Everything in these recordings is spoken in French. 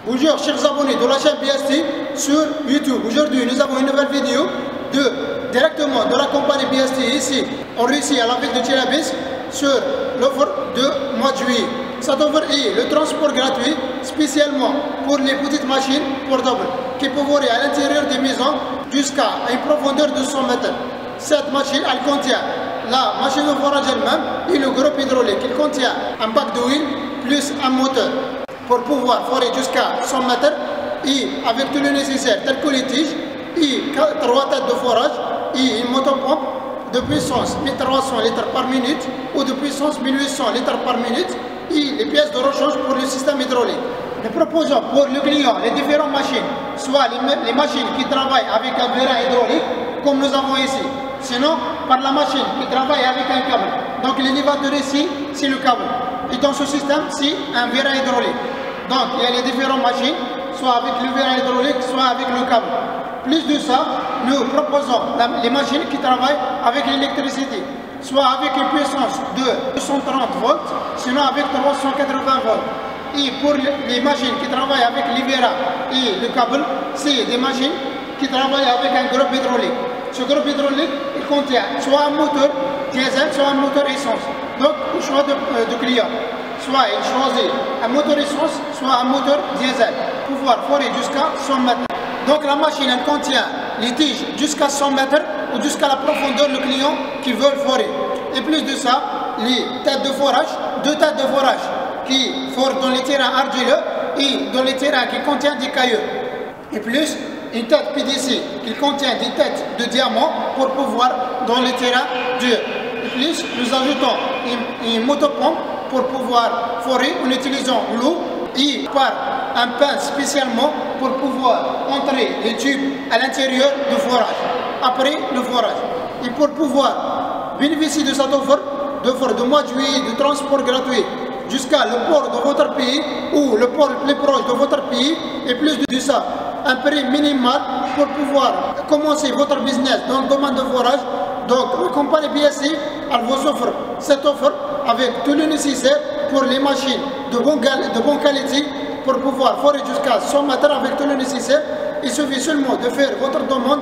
Bonjour chers abonnés de la chaîne BST sur YouTube. Aujourd'hui nous avons une nouvelle vidéo directement de la compagnie BST ici en Russie à la ville de Tchernobylsk sur l'offre de mois de juillet. Cette offre est le transport gratuit spécialement pour les petites machines portables qui peuvent voler à l'intérieur des maisons jusqu'à une profondeur de 100 mètres. Cette machine elle contient la machine de forage elle-même et le groupe hydraulique. Il contient un bac d'huile plus un moteur pour pouvoir forer jusqu'à 100 mètres et avec tout le nécessaire tel que les tiges et 3 têtes de forage et une motopompe de puissance 1300 litres par minute ou de puissance 1800 litres par minute et les pièces de rechange pour le système hydraulique. Nous proposons pour le client les différentes machines, soit les machines qui travaillent avec un vérin hydraulique comme nous avons ici, sinon par la machine qui travaille avec un câble. Donc l'élévateur ici c'est le câble et dans ce système c'est un vérin hydraulique. Donc il y a les différentes machines, soit avec le vérin hydraulique, soit avec le câble. Plus de ça, nous proposons les machines qui travaillent avec l'électricité, soit avec une puissance de 230 volts, sinon avec 380 volts. Et pour les machines qui travaillent avec les vérins et le câble, c'est des machines qui travaillent avec un groupe hydraulique. Ce groupe hydraulique, il contient soit un moteur diesel, soit un moteur essence. Donc, au choix de client, soit il choisit un moteur essence, soit un moteur diesel, pour pouvoir forer jusqu'à 100 mètres. Donc la machine elle contient les tiges jusqu'à 100 mètres ou jusqu'à la profondeur du client qui veut forer. Et plus de ça, les têtes de forage, 2 têtes de forage qui forent dans les terrains argileux et dans les terrains qui contiennent des cailloux. Et plus une tête PDC qui contient des têtes de diamant pour pouvoir dans les terrains durs. Et plus nous ajoutons une motopompe pour pouvoir forer en utilisant l'eau et par un pain spécialement pour pouvoir entrer les tubes à l'intérieur du forage, après le forage. Et pour pouvoir bénéficier de cette offre de mois de juillet de transport gratuit jusqu'à le port de votre pays ou le port le plus proche de votre pays, et plus de ça, un prix minimal pour pouvoir commencer votre business dans le domaine de forage. Donc la compagnie BST elle vous offre cette offre avec tout le nécessaire pour les machines de bonne qualité pour pouvoir forer jusqu'à 100 mètres avec tout le nécessaire. Il suffit seulement de faire votre demande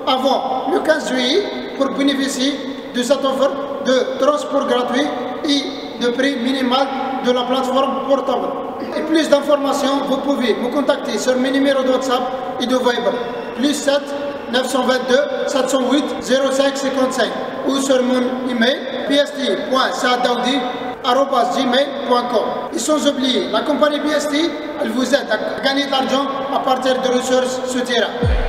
avant le 15 juillet pour bénéficier de cette offre de transport gratuit et de prix minimal de la plateforme portable. Et plus d'informations, vous pouvez me contacter sur mes numéros de WhatsApp et de Viber, plus 7 922 708 05 55 ou sur mon email bst.saadaoudi@gmail.com. Et sans oublier, la compagnie BST, elle vous aide à gagner de l'argent à partir de ressources souterraines.